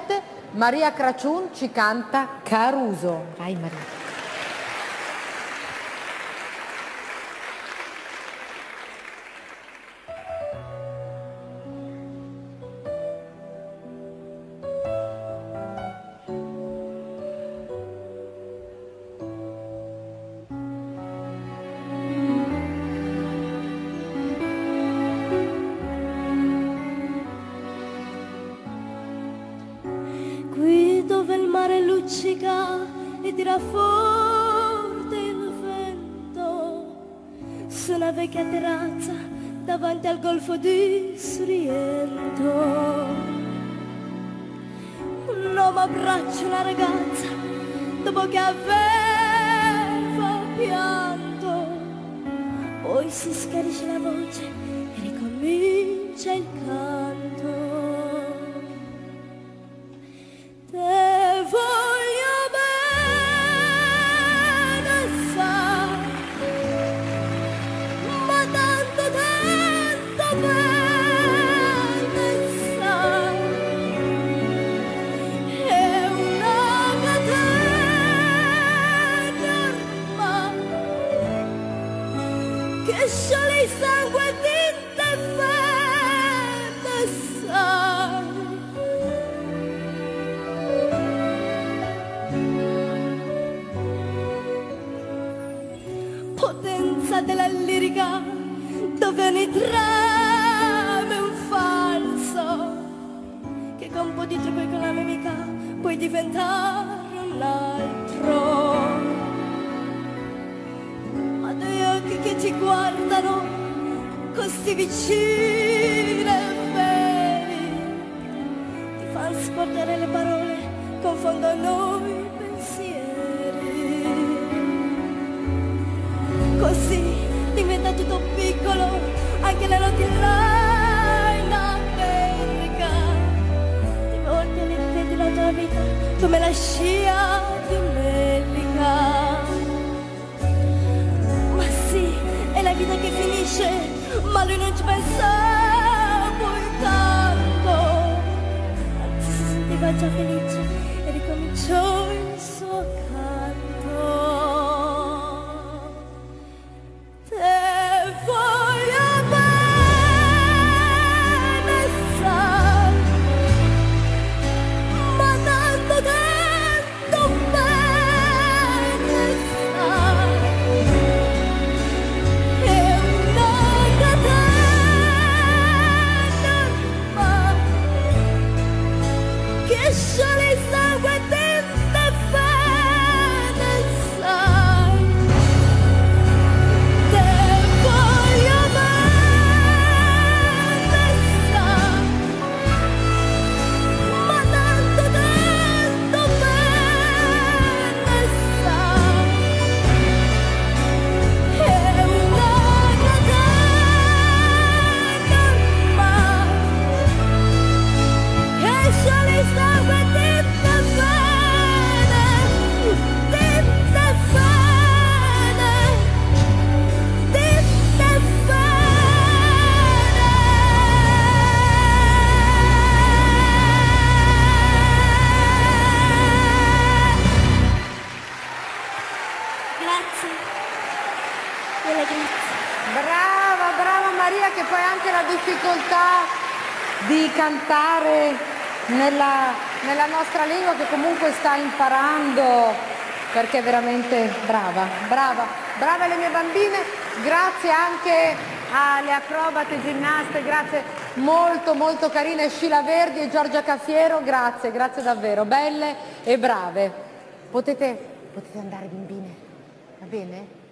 Maria Craciun ci canta Caruso. Vai Maria. Qui dove il mare luccica e tira forte il vento, su una vecchia terrazza davanti al golfo di Sorrento, un uomo abbraccia una ragazza dopo che aveva pianto, poi si schiarisce la voce e ricomincia il canto. Te voglio bene, sai, ma tanto bene, sai, è una catena ormai che scioglie il sangue di te fede, sai. Potenza della lirica dove ogni trame è un falso, che con un po' di trucco e con la mimica puoi diventare un altro. Ma due occhi che ti guardano così vicini e veri ti fanno sporcare le parole, confondono i pensieri. Così diventa tutto piccolo, anche la notte là in America. Ti volti e rivedi la tua vita come la scia di un'elica. Ma sì, è la vita che finisce, ma lui non ci pensa poi tanto. Anzi, si sentiva già felice e ricominciò il suo canto. Brava, brava Maria, che poi anche la difficoltà di cantare nella nostra lingua che comunque sta imparando, perché è veramente brava, brava, brava le mie bambine, grazie anche alle acrobate ginnaste, grazie, molto molto carine, Scila Verdi e Giorgia Caffiero, grazie, grazie davvero, belle e brave. Potete andare bambine, va bene?